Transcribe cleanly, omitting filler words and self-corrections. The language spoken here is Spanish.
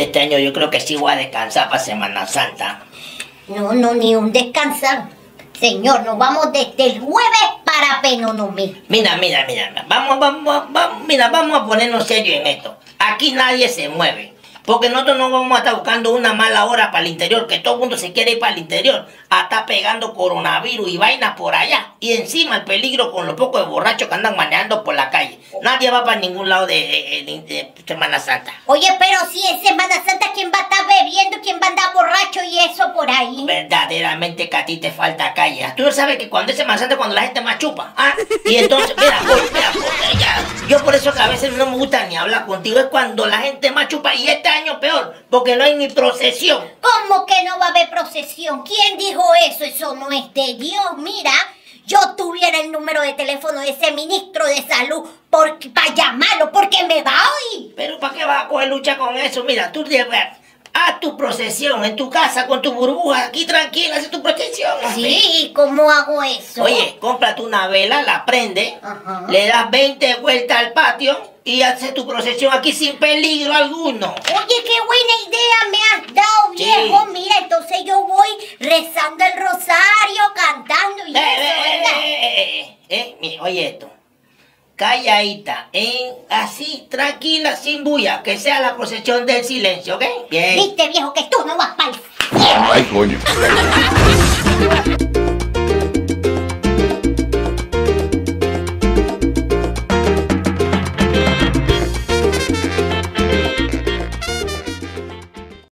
este año yo creo que sí voy a descansar para Semana Santa. No, ni un descansar. Señor, nos vamos desde el jueves para Penonomé. Mira, vamos a ponernos serios en esto. Aquí nadie se mueve. Porque nosotros no vamos a estar buscando una mala hora para el interior, que todo el mundo se quiere ir para el interior, a estar pegando coronavirus y vainas por allá. Y encima el peligro con los pocos de borrachos que andan manejando por la calle. Nadie va para ningún lado de Semana Santa. Oye, pero si en Semana Santa, ¿quién va a estar bebiendo? ¿Quién va a andar borracho y eso por ahí? Verdaderamente que a ti te falta calle. Tú no sabes que cuando es Semana Santa es cuando la gente más chupa. ¿Ah? Y entonces, mira, ya. Yo por eso que a veces no me gusta ni hablar contigo. Es cuando la gente más chupa y este año peor, porque no hay ni procesión. ¿Cómo que no va a haber procesión? ¿Quién dijo eso? Eso no es de Dios. Mira, yo tuviera el número de teléfono de ese ministro de salud para llamarlo, porque me va a oír. Pero ¿para qué vas a coger lucha con eso? Mira, tú haz tu procesión en tu casa con tu burbuja, aquí tranquila, haz tu procesión. Sí, ¿cómo hago eso? Oye, cómprate una vela, la prendes, le das 20 vueltas al patio y haces tu procesión aquí sin peligro alguno. Oye, qué buena idea me has dado, viejo. Sí. Mira, entonces yo voy rezando el rosario, cantando y eso, Mira, oye esto. Calladita, así, tranquila, sin bulla, que sea la procesión del silencio, ¿ok? Bien. Viste, viejo, que tú no vas para el... Ay, coño.